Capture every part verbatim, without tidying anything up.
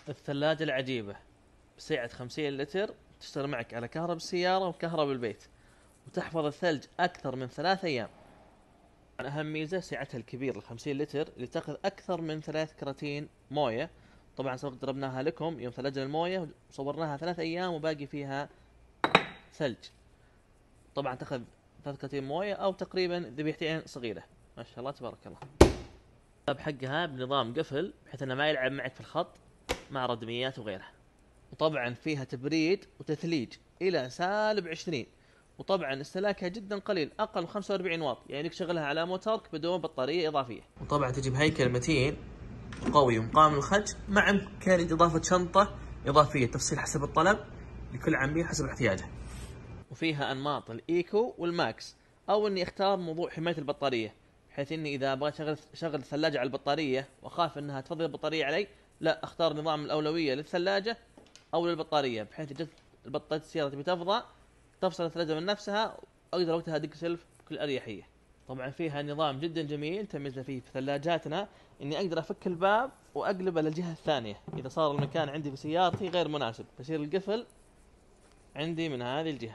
الثلاجة العجيبة بسعة خمسين لتر، تشتغل معك على كهرباء السيارة وكهرباء البيت، وتحفظ الثلج أكثر من ثلاث أيام. أهم ميزة سعتها الكبير الخمسين لتر اللي تأخذ أكثر من ثلاث كراتين موية. طبعا سبق ضربناها لكم يوم ثلجنا الموية وصورناها ثلاث أيام وباقي فيها ثلج. طبعا تأخذ ثلاث كراتين موية أو تقريبا ذبيحتين صغيرة. ما شاء الله تبارك الله. الباب حقها بنظام قفل بحيث انه ما يلعب معك في الخط مع ردميات وغيرها. وطبعا فيها تبريد وتثليج الى سالب عشرين، وطبعا استهلاكها جدا قليل اقل من خمسة وأربعين واط، يعني تشغلها على موتورك بدون بطاريه اضافيه. وطبعا تجي بهيكل متين قوي ومقاوم للخج، مع امكانيه اضافه شنطه اضافيه تفصيل حسب الطلب لكل عميل حسب احتياجه. وفيها انماط الايكو والماكس، او اني اختار موضوع حمايه البطاريه، بحيث اني اذا بغيت شغل شغل الثلاجه على البطاريه واخاف انها تفضل البطاريه علي، لا اختار نظام الاولويه للثلاجه او للبطاريه، بحيث جت البطاريه السياره تبي تفضى تفصل الثلاجه من نفسها واقدر وقتها ادق سلف بكل اريحيه. طبعا فيها نظام جدا جميل تميزنا فيه في ثلاجاتنا، اني اقدر افك الباب واقلبه للجهه الثانيه اذا صار المكان عندي في سيارتي غير مناسب، فيصير القفل عندي من هذه الجهه.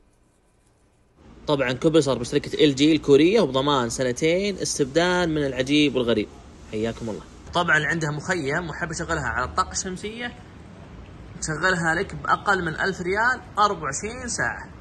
طبعا كمبرسور بشركة ال جي الكورية وبضمان سنتين استبدال من العجيب والغريب. حياكم الله. طبعا عندها مخيم وحب اشغلها على الطاقة الشمسية، تشغلها لك بأقل من ألف ريال أربعة وعشرين ساعة.